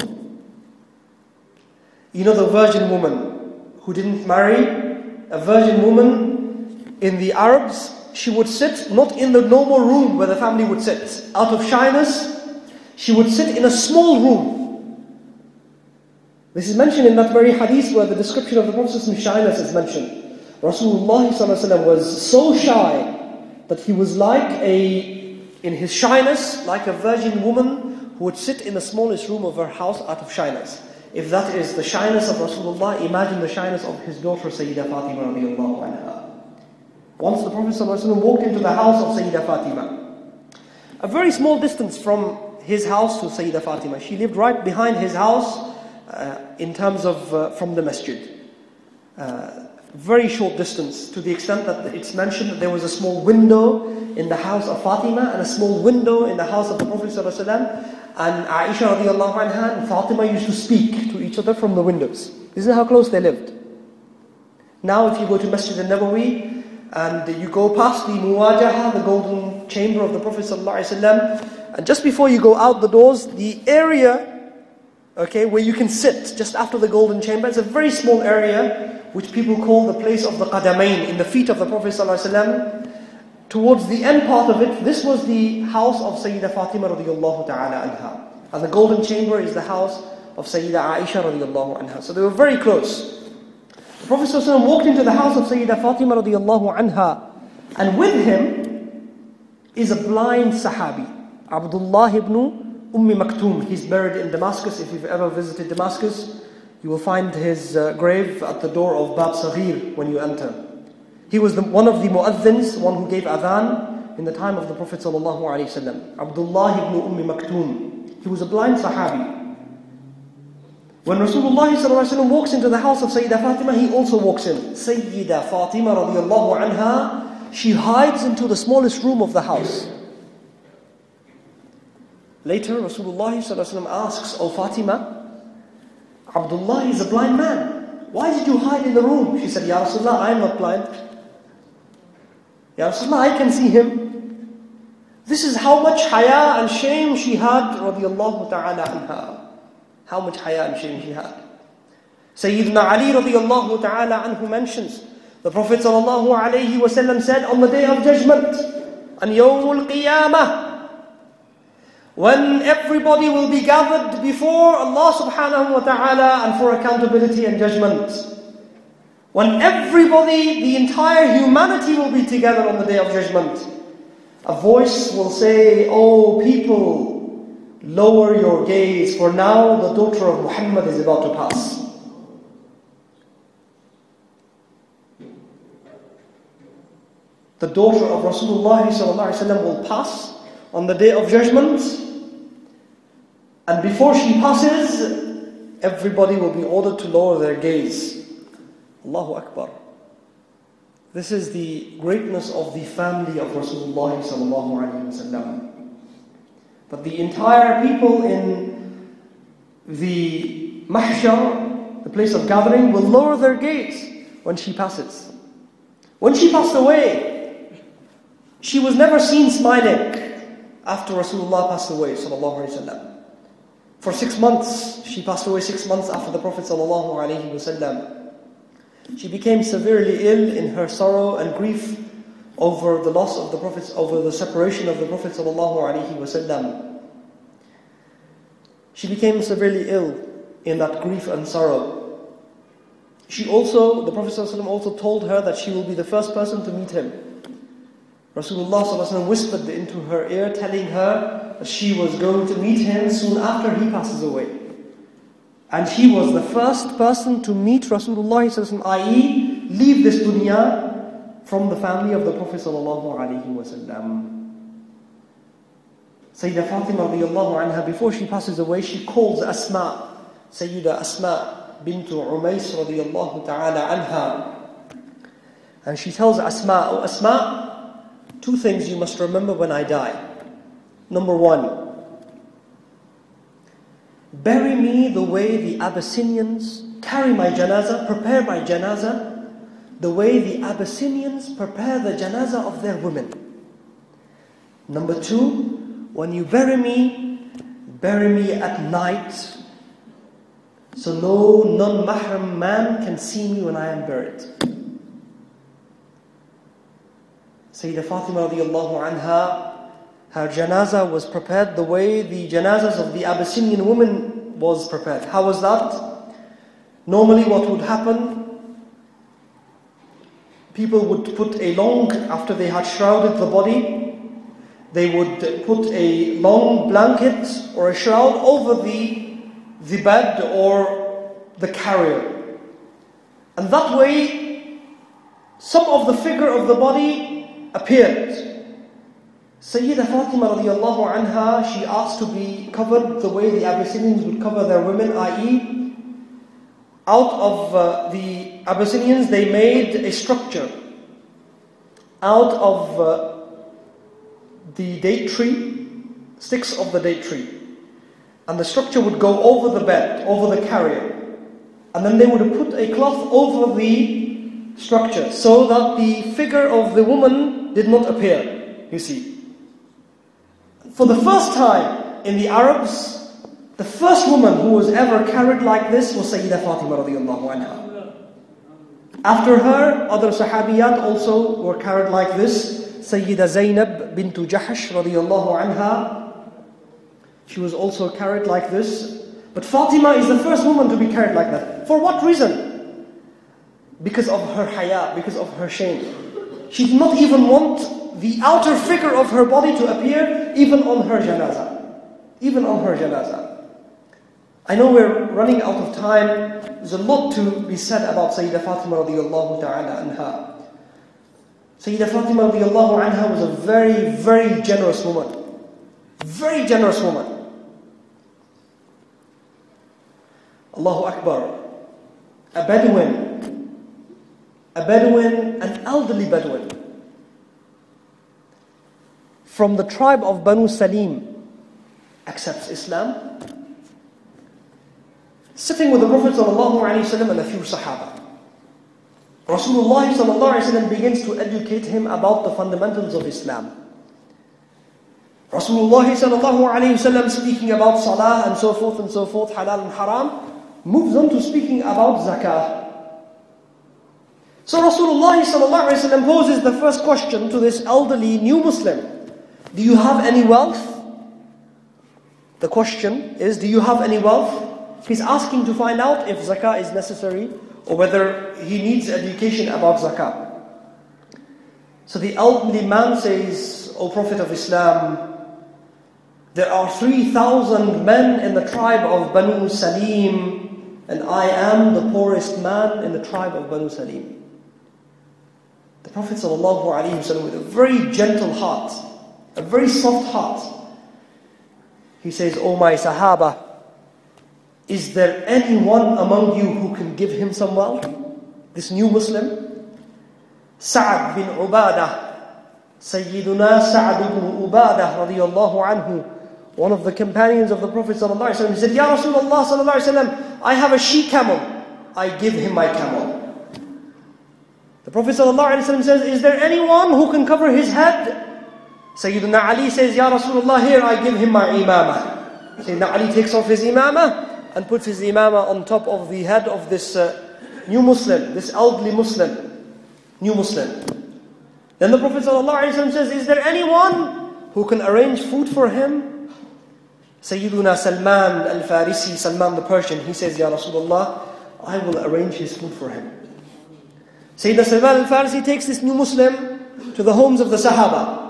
You know the virgin woman who didn't marry? A virgin woman in the Arabs, she would sit not in the normal room where the family would sit. Out of shyness, she would sit in a small room. This is mentioned in that very hadith where the description of the Prophet's shyness is mentioned. Rasulullah was so shy that he was like a, in his shyness, like a virgin woman who would sit in the smallest room of her house out of shyness. If that is the shyness of Rasulullah, imagine the shyness of his daughter Sayyida Fatima radiallahu anha. Once the Prophet ﷺ walked into the house of Sayyida Fatima, a very small distance from his house to Sayyida Fatima. She lived right behind his house uh, in terms of uh, from the masjid. Uh, very short distance, to the extent that it's mentioned that there was a small window in the house of Fatima and a small window in the house of the Prophet ﷺ. And Aisha radiallahu anha and Fatima used to speak to each other from the windows. This is how close they lived. Now if you go to Masjid al-Nabawi, and you go past the Muwajaha, the golden chamber of the Prophet ﷺ, and just before you go out the doors, the area, okay, where you can sit just after the golden chamber, it's a very small area which people call the place of the Qadamain, in the feet of the Prophet ﷺ. Towards the end part of it, this was the house of Sayyida Fatima radiallahu ta'ala anha. And the golden chamber is the house of Sayyida Aisha radiallahu anha. So they were very close. The Prophet ﷺ walked into the house of Sayyida Fatima radiallahu anha, and with him is a blind Sahabi, Abdullah ibn Ummi Maktoum. He's buried in Damascus. If you've ever visited Damascus, you will find his uh, grave at the door of Bab Saghir when you enter. He was the, one of the mu'adhins, one who gave adhan in the time of the Prophet sallallahu alaihi wasallam. Abdullah ibn Ummi Maktoum. He was a blind Sahabi. When Rasulullah sallallahu alaihi wasallam walks into the house of Sayyida Fatima, he also walks in. Sayyida Fatima radiallahu anha, she hides into the smallest room of the house. Later, Rasulullah sallallahu alaihi wasallam asks, "O Fatima, Abdullah is a blind man. Why did you hide in the room?" She said, "Ya Rasulullah, I am not blind. Ya Rasulullah, I can see him." This is how much haya and shame she had, radiallahu ta'ala anha. How much haya and shame she had. Sayyidina Ali radiallahu ta'ala anhu mentions, the Prophet sallallahu alayhi wasallam said on the day of judgment, on yawmul qiyamah, when everybody will be gathered before Allah subhanahu wa ta'ala and for accountability and judgment. When everybody, the entire humanity will be together on the day of judgment. A voice will say, "Oh people, lower your gaze, for now the daughter of Muhammad is about to pass." The daughter of Rasulullah sallallahu alaihi wasallam will pass on the day of judgment, and before she passes, everybody will be ordered to lower their gaze. Allahu Akbar. This is the greatness of the family of Rasulullah sallallahu alaihi wasallam. But the entire people in the mahshar, the place of gathering, will lower their gaze when she passes. When she passed away, she was never seen smiling after Rasulullah passed away sallallahu alaihi wasallam. For six months, she passed away six months after the Prophet sallallahu alaihi wasallam. She became severely ill in her sorrow and grief over the loss of the Prophet, over the separation of the Prophet sallallahu alaihi wasallam. She became severely ill in that grief and sorrow. She also, the Prophet sallallahu alaihi wasallam also told her that she will be the first person to meet him. Rasulullah sallallahu alaihi wasallam whispered into her ear, telling her that she was going to meet him soon after he passes away. And she was the first person to meet Rasulullah sallallahu alaihi wasallam, that is, leave this dunya from the family of the Prophet sallallahu alaihi wasallam. Sayyidah Fatima radiallahu anha, before she passes away, she calls Asma, Sayyidah Asma bintu Umays radiallahu ta'ala anha. And she tells Asma, "Oh Asma, two things you must remember when I die. Number one, bury me the way the Abyssinians carry my janazah, prepare my janazah, the way the Abyssinians prepare the janazah of their women. Number two, when you bury me, bury me at night, so no non-mahram man can see me when I am buried." Sayyidah Fatima radiallahu anha, her janazah was prepared the way the janazahs of the Abyssinian women was prepared. How was that? Normally what would happen, people would put a long, after they had shrouded the body, they would put a long blanket or a shroud over the, the bed or the carrier. And that way, some of the figure of the body appeared. Sayyidah Fatima radiallahu anha, she asked to be covered the way the Abyssinians would cover their women, that is, out of uh, the Abyssinians they made a structure out of uh, the date tree, sticks of the date tree. And the structure would go over the bed, over the carrier. And then they would put a cloth over the structure so that the figure of the woman did not appear, you see. For the first time in the Arabs, the first woman who was ever carried like this was Sayyidah Fatima radiallahu anha. After her, other Sahabiyat also were carried like this. Sayyidah Zainab bintu Jahash radiallahu anha, she was also carried like this. But Fatima is the first woman to be carried like that. For what reason? Because of her haya, because of her shame. She did not even want the outer figure of her body to appear even on her janazah. Even on her janazah. I know we're running out of time. There's a lot to be said about Sayyidah Fatima radiallahu ta'ala anha. Sayyidah Fatima radiallahu anha was a very, very generous woman. Very generous woman. Allahu Akbar. A Bedouin. A Bedouin, an elderly Bedouin. From the tribe of Banu Salim accepts Islam, sitting with the Prophet ﷺ and a few Sahaba. Rasulullah ﷺ begins to educate him about the fundamentals of Islam. Rasulullah ﷺ, speaking about salah and so forth and so forth, halal and haram, moves on to speaking about zakah. So Rasulullah ﷺ poses the first question to this elderly new Muslim. Do you have any wealth? The question is, do you have any wealth? He's asking to find out if zakah is necessary or whether he needs education about zakah. So the elderly man says, O Prophet of Islam, there are three thousand men in the tribe of Banu Salim, and I am the poorest man in the tribe of Banu Salim. The Prophet ﷺ, with a very gentle heart, a very soft heart, he says, O my Sahaba, is there anyone among you who can give him some wealth? This new Muslim? Sa'ad bin Ubadah, Sayyiduna Sa'ad bin Ubadah radiyallahu anhu, one of the companions of the Prophet ﷺ, he said, Ya Rasulullah ﷺ, I have a she-camel, I give him my camel. The Prophet ﷺ says, is there anyone who can cover his head? Sayyiduna Ali says, Ya Rasulullah, here I give him my imamah. Sayyiduna Ali takes off his imamah and puts his imamah on top of the head of this uh, new Muslim, this elderly Muslim, new Muslim. Then the Prophet ﷺ says, is there anyone who can arrange food for him? Sayyiduna Salman al-Farisi, Salman the Persian, he says, Ya Rasulullah, I will arrange his food for him. Sayyidina Salman al-Farisi takes this new Muslim to the homes of the Sahaba.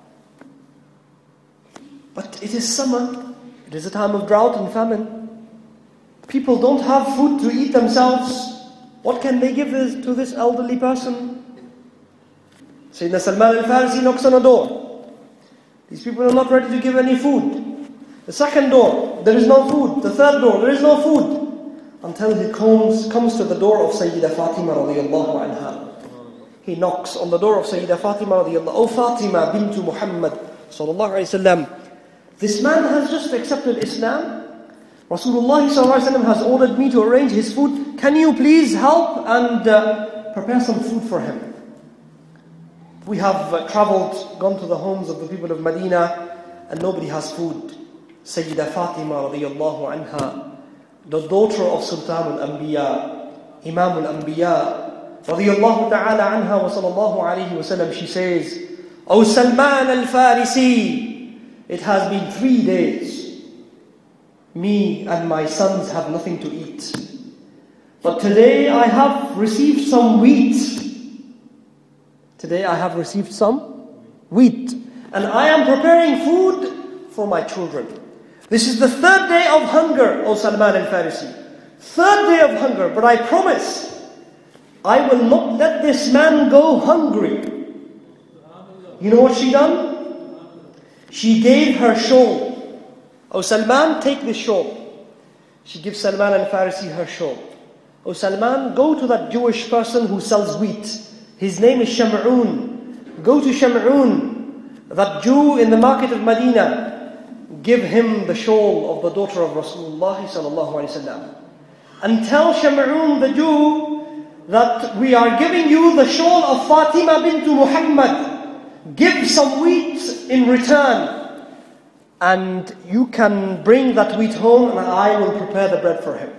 But it is summer, it is a time of drought and famine. People don't have food to eat themselves. What can they give this, to this elderly person? Sayyidina Salman al-Farisi knocks on a door. These people are not ready to give any food. The second door, there is no food. The third door, there is no food. Until he comes, comes to the door of Sayyidah Fatima radiyallahu anha. He knocks on the door of Sayyidah Fatima radiyallahu anha. Oh Fatima bintu Muhammad sallallahu alayhi wa sallam, this man has just accepted Islam. Rasulullah sallallahu alayhi wa sallam has ordered me to arrange his food. Can you please help and uh, prepare some food for him? We have uh, traveled, gone to the homes of the people of Medina, and nobody has food. Sayyidah Fatima radiyallahu anha, the daughter of Sultan al-Anbiya, Imam al-Anbiya, radiyallahu ta'ala anha wa sallallahu alayhi wa sallam, she says, O Salman al-Farisi, it has been three days. Me and my sons have nothing to eat. But today I have received some wheat. Today I have received some wheat. And I am preparing food for my children. This is the third day of hunger, O Salman al-Farisi. Third day of hunger, but I promise, I will not let this man go hungry. You know what she done? She gave her shawl. O Salman, take this shawl. She gives Salman al-Farisi her shawl. O Salman, go to that Jewish person who sells wheat. His name is Sham'un. Go to Sham'un, that Jew in the market of Medina. Give him the shawl of the daughter of Rasulullah sallallahu alaihi wasallam, and tell Sham'un the Jew that we are giving you the shawl of Fatima bintu Muhammad. Give some wheat in return, and you can bring that wheat home, and I will prepare the bread for him.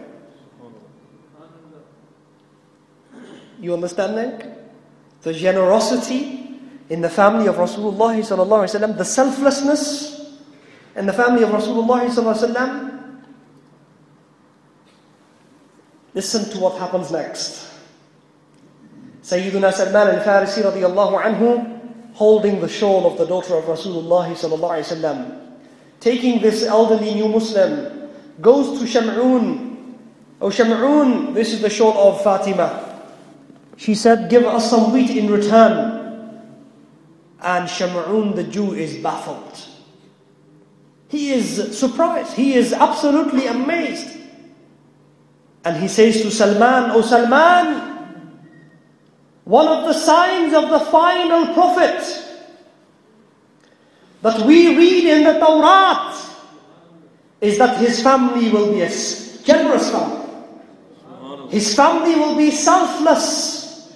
You understanding? The generosity in the family of Rasulullah sallallahu alaihi wasallam, the selflessness in the family of Rasulullah sallallahu alaihi wasallam. Listen to what happens next. Sayyiduna Salman al-Farisi radiyallahu anhu, holding the shawl of the daughter of Rasulullah sallallahu alaihi wasallam, taking this elderly new Muslim, goes to Sham'un. Oh Sham'un, this is the shawl of Fatima. She said, give us some wheat in return. And Sham'un the Jew is baffled. He is surprised. He is absolutely amazed. And he says to Salman, O Salman, one of the signs of the final prophet that we read in the Tawrat is that his family will be a generous family. His family will be selfless.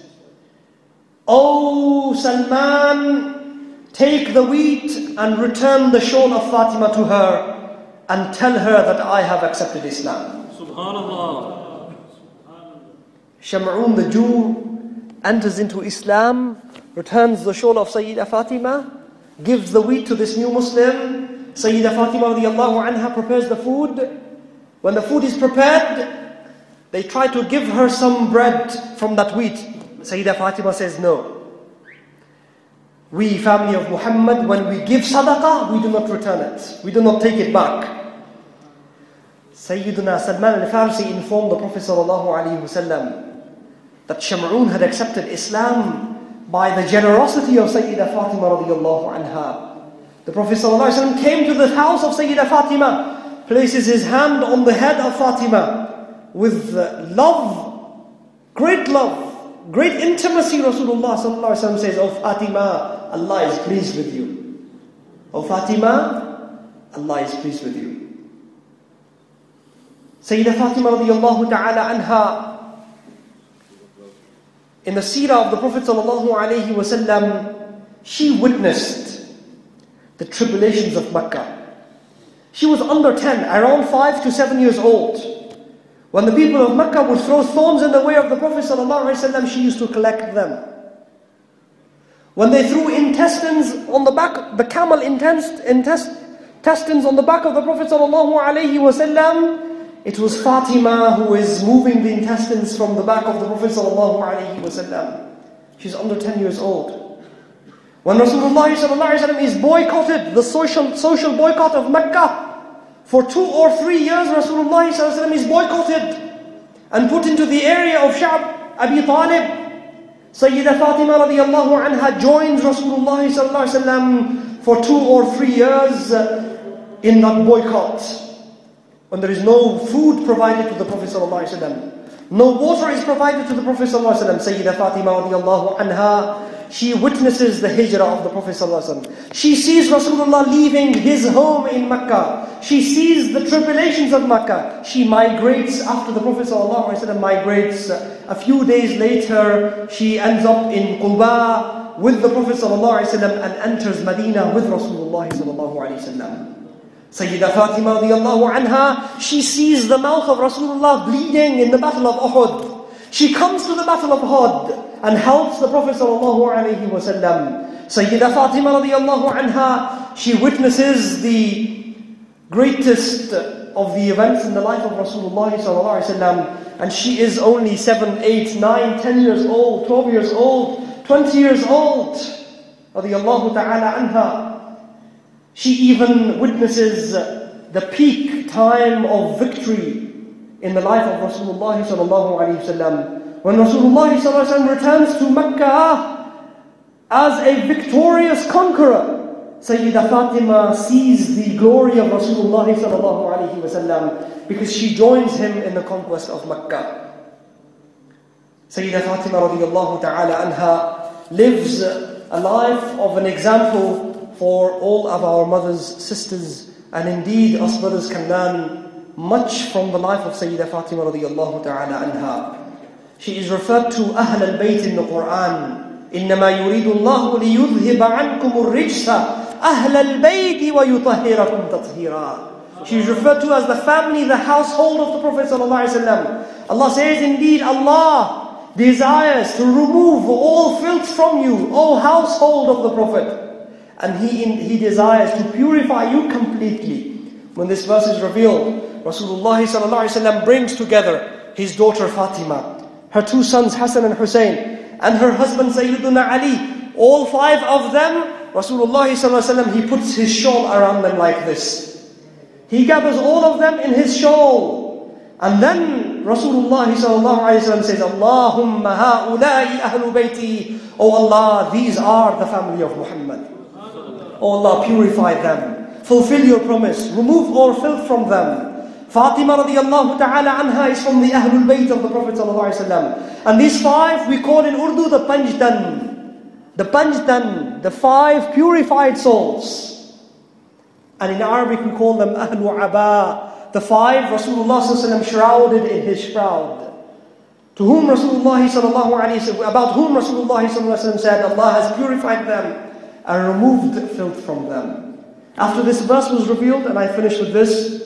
O Salman, take the wheat and return the shawl of Fatima to her and tell her that I have accepted Islam. Subhanallah. Sham'un the Jew enters into Islam, returns the shawl of Sayyidah Fatima, gives the wheat to this new Muslim, Sayyidah Fatima radiallahu anha prepares the food. When the food is prepared, they try to give her some bread from that wheat. Sayyidah Fatima says, no. We, family of Muhammad, when we give sadaqah, we do not return it. We do not take it back. Sayyiduna Salman al-Farsi informed the Prophet ﷺ that Sham'un had accepted Islam by the generosity of Sayyidah Fatima radiallahu anha. The Prophet ﷺ came to the house of Sayyidah Fatima, places his hand on the head of Fatima with love, great love, great intimacy. Rasulullah ﷺ says, "O Fatima, Allah is pleased with you. O Fatima, Allah is pleased with you." Sayyidah Fatima radiallahu ta'ala anha, in the seerah of the Prophet sallallahu alayhi wasallam, she witnessed the tribulations of Makkah. She was under ten, around five to seven years old. When the people of Makkah would throw thorns in the way of the Prophet sallallahu alayhi wasallam, she used to collect them. When they threw intestines on the back, the camel intest, intest, intestines on the back of the Prophet sallallahu alayhi wasallam, it was Fatima who is moving the intestines from the back of the Prophet sallallahu alayhi wasallam. She's under ten years old. When Rasulullah sallallahu alayhi wasallam is boycotted, the social, social boycott of Mecca, for two or three years Rasulullah sallallahu alayhi wasallam is boycotted and put into the area of Sha'b Abi Talib. Sayyidah Fatima radiallahu anha joins Rasulullah sallallahu alayhi wasallam for two or three years in that boycott. When there is no food provided to the Prophet ﷺ, no water is provided to the Prophet ﷺ, Sayyidah Fatima radiallahu anha, she witnesses the hijrah of the Prophet ﷺ. She sees Rasulullah leaving his home in Mecca. She sees the tribulations of Mecca. She migrates after the Prophet ﷺ migrates. A few days later, she ends up in Quba with the Prophet ﷺ and enters Medina with Rasulullah ﷺ. Sayyidah Fatima radiallahu anha, she sees the mouth of Rasulullah bleeding in the battle of Uhud. She comes to the battle of Uhud and helps the Prophet sallallahu alayhi wa sallam. Sayyidah Fatima radiallahu anha, she witnesses the greatest of the events in the life of Rasulullah sallallahu alayhi wa sallam, and she is only seven, eight, nine, ten years old, twelve years old, twenty years old. Radiallahu ta'ala anha. She even witnesses the peak time of victory in the life of Rasulullah sallallahu alayhi wasallam. When Rasulullah sallallahu alayhi wasallam returns to Mecca as a victorious conqueror, Sayyidah Fatima sees the glory of Rasulullah sallallahu alayhi wasallam because she joins him in the conquest of Mecca. Sayyidah Fatima radiallahu ta'ala anha lives a life of an example for all of our mothers, sisters, and indeed us brothers can learn much from the life of Sayyidah Fatima radiallahu ta'ala anha. She is referred to Ahl al-Bayt in the Quran. إِنَّمَا يُرِيدُ اللَّهُ لِيُذْهِبَ عَنْكُمُ الرِّجْسَ أَهْلَ الْبَيْتِ وَيُطَهِّرَكُمْ تَطْهِيرًا. She is referred to as the family, the household of the Prophet sallallahu alaihi wasallam. Allah says, indeed Allah desires to remove all filth from you, O household of the Prophet. And he, he desires to purify you completely. When this verse is revealed, Rasulullah sallallahu alaihi wasallam brings together his daughter Fatima, her two sons Hassan and Hussein, and her husband Sayyiduna Ali. All five of them, Rasulullah sallallahu alaihi wasallam, he puts his shawl around them like this. He gathers all of them in his shawl. And then Rasulullah sallallahu alaihi wasallam says, Allahumma ha'ulai ahlu bayti. Oh Allah, these are the family of Muhammad. Oh Allah, purify them. Fulfill your promise. Remove all filth from them. Fatima radiallahu ta'ala anha is from the Ahlul Bayt of the Prophet sallallahu alaihi wasallam. And these five we call in Urdu the Panjdan. The Panjdan, the five purified souls. And in Arabic we call them Ahlu Aba. The five Rasulullah sallallahu alaihi wasallam shrouded in his shroud. To whom Rasulullah sallallahu alaihi wasallam, about whom Rasulullah sallallahu alaihi wasallam said, Allah has purified them and removed filth from them. After this verse was revealed, and I finish with this,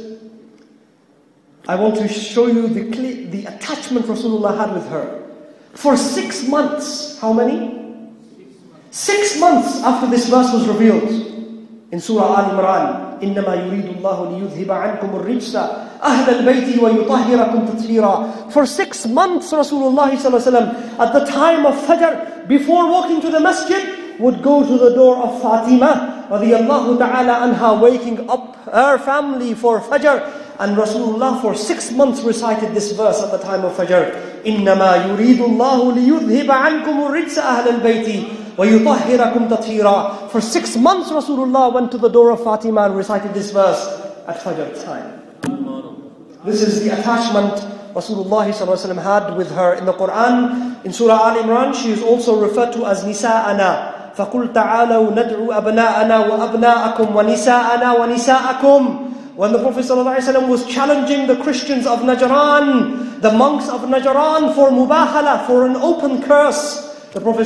I want to show you the, the attachment Rasulullah had with her. For six months, how many? Six months after this verse was revealed in Surah Al-Imran, إنما يريد الله ليذهب عنكم الرجس أهل البيت ويطهركم تطهيرا. For six months Rasulullah sallallahu alaihi wasallam, at the time of Fajr, before walking to the masjid, would go to the door of Fatima radiyallahu ta'ala anha, waking up her family for Fajr. And Rasulullah for six months recited this verse at the time of Fajr. إِنَّمَا يُرِيدُ اللَّهُ لِيُذْهِبَ عَنْكُمُ الرِّجْسَ أَهْلَ الْبَيْتِ وَيُطَهِّرَكُمْ تَطْهِيرًا. For six months Rasulullah went to the door of Fatima and recited this verse at Fajr time. This is the attachment Rasulullah had with her. In the Quran, in Surah Al Imran, she is also referred to as Nisa'ana. فَقُلْ تَعَالَوْا نَدْعُوا أَبْنَاءَنَا وَأَبْنَاءَكُمْ وَنِسَاءَنَا وَنِسَاءَكُمْ. When the Prophet ﷺ was challenging the Christians of Najran, the monks of Najran, for mubahala, for an open curse, the Prophet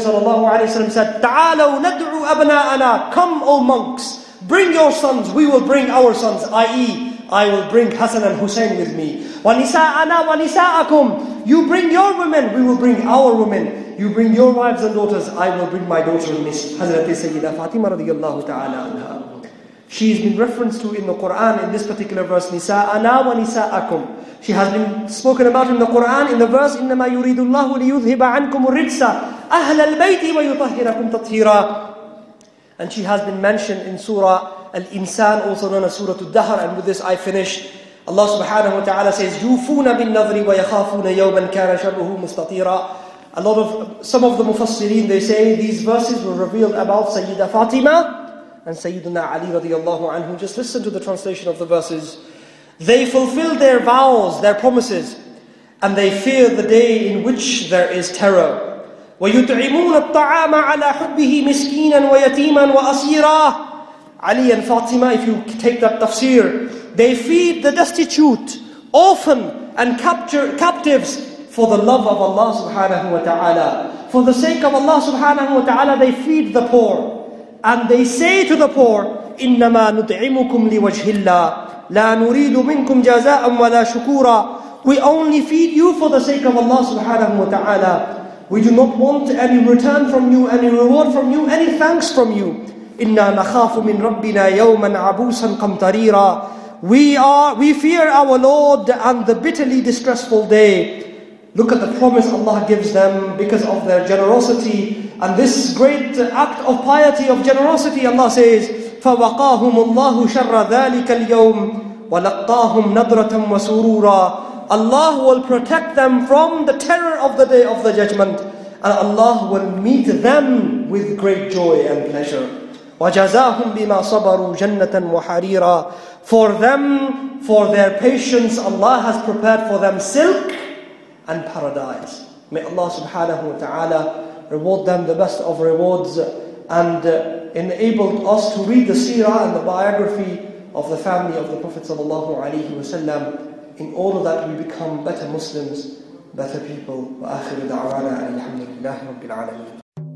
ﷺ said, تَعَالَوْا نَدْعُوا أَبْنَاءَنَا. Come, O monks, bring your sons, we will bring our sons, that is, I will bring Hassan and Hussein with me. وَنِسَاءَنَا وَنِسَاءَكُمْ. You bring your women, we will bring our women. You bring your wives and daughters, I will bring my daughter, Miss Hazrat Sayyida Fatima radiyallahu ta'ala anha. She has been referenced to in the Quran in this particular verse, Nisa'ana wa nisa'akum. She has been spoken about in the Quran in the verse, إِنَّمَا يُرِيدُ اللَّهُ لِيُذْهِبَ عَنْكُمُ الرِّجْسَ أَهْلَ الْبَيْتِ وَيُطَهِّرَكُمْ تَطْهِيرًا. And she has been mentioned in Surah Al-Insan, also known as Surah Al-Dahr. And with this I finish. Allah subhanahu wa ta'ala says, يُوفُونَ بِالنَّذْرِ وَيَخَافُونَ يَوْمًا كَانَ شَرُّهُ مُسْتَطِيرًا. A lot of, some of the Mufassirin, they say these verses were revealed about Sayyida Fatima and Sayyidina Ali radiyallahu anhu. Just listen to the translation of the verses. They fulfill their vows, their promises, and they fear the day in which there is terror. وَيُطْعِمُونَ الطَّعَامَ عَلَى حُبِّهِ مِسْكِينًا وَيَتِيمًا وَأَسِيرًا. Ali and Fatima, if you take that tafsir, they feed the destitute, orphan and capture, captives for the love of Allah subhanahu wa ta'ala. For the sake of Allah subhanahu wa ta'ala, they feed the poor. And they say to the poor, إِنَّمَا نُطْعِمُكُمْ لِوَجْهِ اللَّهِ لَا نُرِيدُ مِنْكُمْ جَزَاءً وَلَا شُكُورًا. We only feed you for the sake of Allah subhanahu wa ta'ala. We do not want any return from you, any reward from you, any thanks from you. إِنَّا نَخَافُ مِنْ رَبِّنَا يَوْمًا عَبُوسًا قَمْطَرِيرًا. We are, we fear our Lord and the bitterly distressful day. Look at the promise Allah gives them because of their generosity. And this great act of piety, of generosity, Allah says, فَوَقَاهُمُ اللَّهُ شَرَّ ذَلِكَ الْيَوْمِ وَلَقَّاهُمْ نَضْرَةً وَسُرُورًا. Allah will protect them from the terror of the day of the judgment. And Allah will meet them with great joy and pleasure. وَجَزَاهُمْ بِمَا صَبَرُوا جَنَّةً وَحَرِيرًا. For them, for their patience, Allah has prepared for them silk and paradise. May Allah subhanahu wa ta'ala reward them the best of rewards and uh, enabled us to read the seerah and the biography of the family of the Prophet sallallahu alaihi wasallam in order that we become better Muslims, better people. وآخر دعوانا الحمد لله رب العالمين.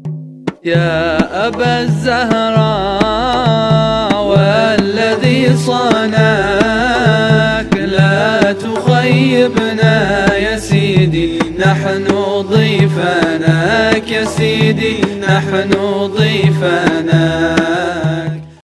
يا أبا الزهراء والذي صانعك لا تخيبنا يا سيدي، نحن ضيفانك يا سيدي، نحن ضيفانك.